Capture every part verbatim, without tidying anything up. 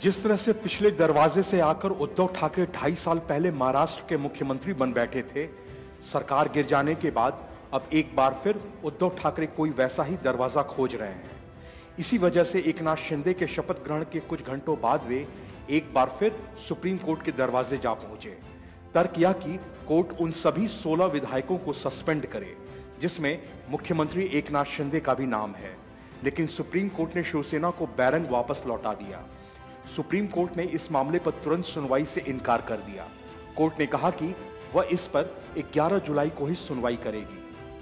जिस तरह से पिछले दरवाजे से आकर उद्धव ठाकरे ढाई साल पहले महाराष्ट्र के मुख्यमंत्री बन बैठे थे, सरकार गिर जाने के बाद अब एक बार फिर उद्धव ठाकरे कोई वैसा ही दरवाजा खोज रहे हैं। इसी वजह से एकनाथ शिंदे के शपथ ग्रहण के कुछ घंटों बाद वे एक बार फिर सुप्रीम कोर्ट के दरवाजे जा पहुंचे। तर्क यह कि कोर्ट उन सभी सोलह विधायकों को सस्पेंड करे जिसमें मुख्यमंत्री एकनाथ शिंदे का भी नाम है, लेकिन सुप्रीम कोर्ट ने शिवसेना को बैरंग वापस लौटा दिया। सुप्रीम कोर्ट ने इस मामले पर तुरंत सुनवाई से इनकार कर दिया। कोर्ट ने कहा कि वह इस पर ग्यारह जुलाई को ही सुनवाई करेगी।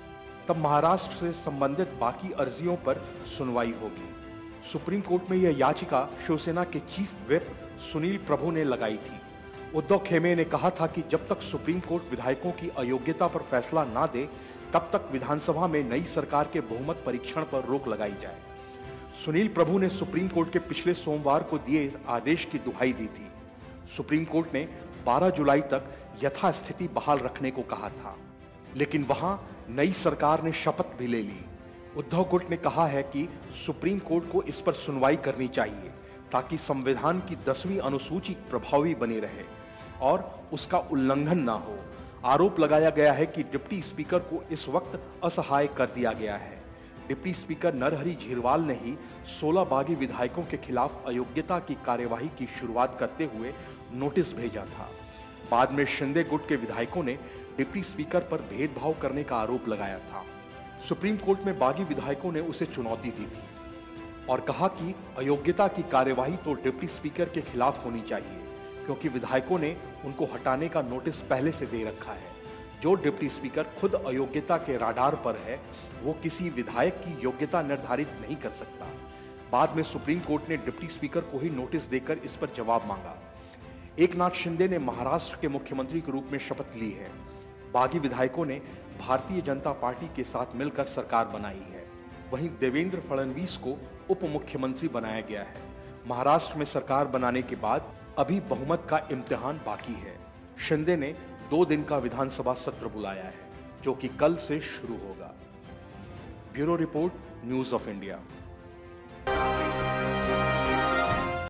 तब महाराष्ट्र से संबंधित बाकी अर्जियों पर सुनवाई होगी। सुप्रीम कोर्ट में यह याचिका शिवसेना के चीफ व्हिप सुनील प्रभु ने लगाई थी। उद्धव खेमे ने कहा था कि जब तक सुप्रीम कोर्ट विधायकों की अयोग्यता पर फैसला ना दे, तब तक विधानसभा में नई सरकार के बहुमत परीक्षण पर रोक लगाई जाए। सुनील प्रभु ने सुप्रीम कोर्ट के पिछले सोमवार को दिए आदेश की दुहाई दी थी। सुप्रीम कोर्ट ने बारह जुलाई तक यथास्थिति बहाल रखने को कहा था, लेकिन वहां नई सरकार ने शपथ भी ले ली। उद्धव कोर्ट ने कहा है कि सुप्रीम कोर्ट को इस पर सुनवाई करनी चाहिए ताकि संविधान की दसवीं अनुसूची प्रभावी बनी रहे और उसका उल्लंघन ना हो। आरोप लगाया गया है कि डिप्टी स्पीकर को इस वक्त असहाय कर दिया गया है। डिप्टी स्पीकर नरहरि झीरवाल ने ही सोलह बागी विधायकों के खिलाफ अयोग्यता की कार्यवाही की शुरुआत करते हुए नोटिस भेजा था। बाद में शिंदे गुट के विधायकों ने डिप्टी स्पीकर पर भेदभाव करने का आरोप लगाया था। सुप्रीम कोर्ट में बागी विधायकों ने उसे चुनौती दी थी और कहा कि अयोग्यता की कार्यवाही तो डिप्टी स्पीकर के खिलाफ होनी चाहिए, क्योंकि विधायकों ने उनको हटाने का नोटिस पहले से दे रखा है। जो डिप्टी स्पीकर खुद अयोग्यता के राडार पर है, वो किसी विधायक की योग्यता निर्धारित नहीं कर सकता। बाद में सुप्रीम कोर्ट ने डिप्टी स्पीकर को ही नोटिस देकर इस पर जवाब मांगा। एकनाथ शिंदे ने महाराष्ट्र के मुख्यमंत्री के रूप में शपथ ली है। बागी विधायकों ने भारतीय जनता पार्टी के साथ मिलकर सरकार बनाई है। वहीं देवेंद्र फडणवीस को उप मुख्यमंत्री बनाया गया है। महाराष्ट्र में सरकार बनाने के बाद अभी बहुमत का इम्तिहान बाकी है। शिंदे ने दो दिन का विधानसभा सत्र बुलाया है, जो कि कल से शुरू होगा। Bureau report, news of India.